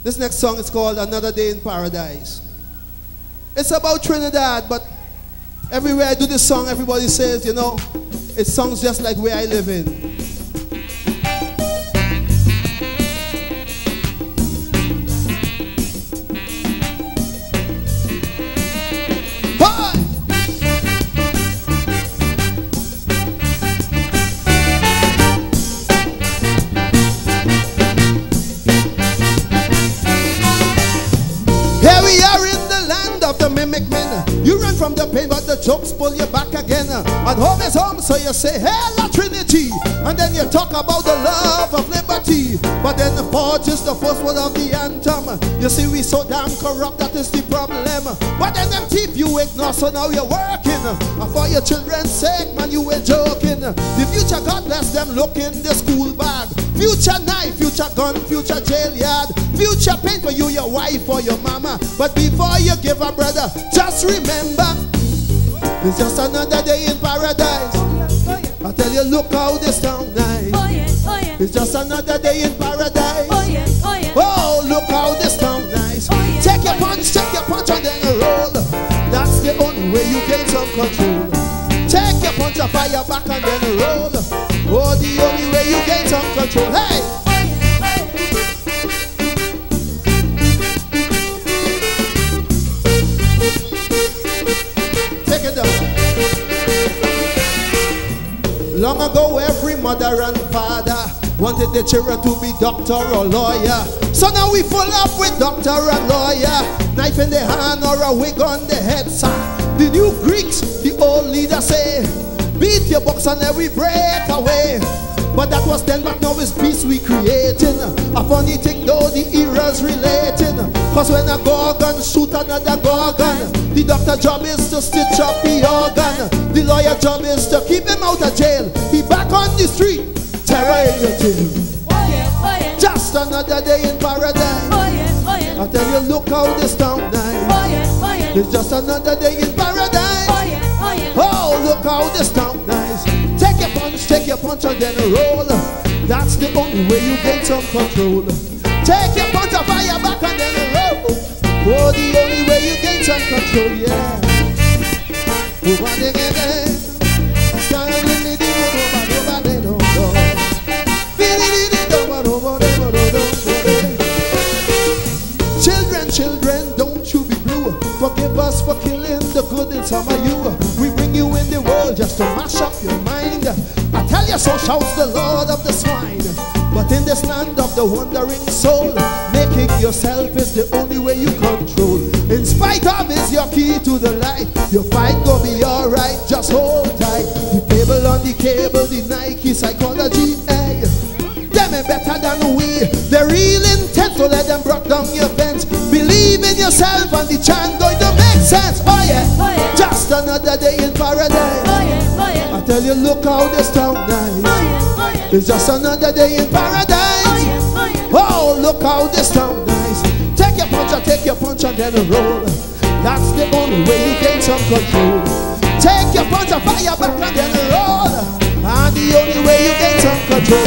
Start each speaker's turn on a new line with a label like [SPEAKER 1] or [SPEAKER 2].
[SPEAKER 1] This next song is called Another Day in Paradise. It's about Trinidad, but everywhere I do this song, everybody says, you know, it sounds just like where I live in. Here we are in the land of the mimic men. You run from the pain, but the jokes pull you back again. And home is home, so you say, Hail Trinity. And then you talk about the love of liberty. But then the forge is the first word of the anthem. You see, we so damn corrupt, that is the problem. But then them thief you ignore, so now you're working. And for your children's sake, man, you were joking. The future, God bless them, look in the school bag. Future knife, future gun, future jail yard. Future pain for you, your wife, or your mama. But before you give a brother, just remember, it's just another day in paradise. I tell you, look how this town nice. It's just another day in paradise. Oh, look how this town nice. Take your punch, and then you roll. That's the only way you gain some control. Take your punch, fire back, and then you roll. Oh, the only way you gain some control. Hey! Long ago, every mother and father wanted their children to be doctor or lawyer. So now we full up with doctor and lawyer. Knife in the hand or a wig on the head, sir. The new Greeks, the old leaders say, beat your box and every break away. But that was then, but now it's peace we creating. A funny thing though, the era's relating. Cause when a gorgon shoot another gorgon, the doctor job is to stitch up the organ. The lawyer job is to keep him out of jail. He back on the street, terror in your jail. Just another day in paradise. I tell you, look how this town nice. It's just another day in paradise. Oh, look how this town nice. Take your punch and then roll. That's the only way you gain some control. Take your punch and fire back and then roll. Oh, the only way you gain some control, yeah. Children, don't you be blue. Forgive us for killing the good in some of you. We bring you in the world just to mash up your mind. I tell you, so shouts the Lord of the swine. But in this land of the wandering soul, making yourself is the only way you control. In spite of is your key to the light. Your fight gonna be alright, just hold tight. The table on the cable, the Nike psychology, hey. Them ain't better than we. They're real intent, so let them break down your fence. Believe in yourself and the chant going to make sense. Oh yeah, just another day in paradise. I tell you, look how this town nice. It's just another day in paradise. Oh, look how this town nice. Take your punch and then roll. That's the only way you gain some control. Take your punch and fire back and then roll. And the only way you gain some control.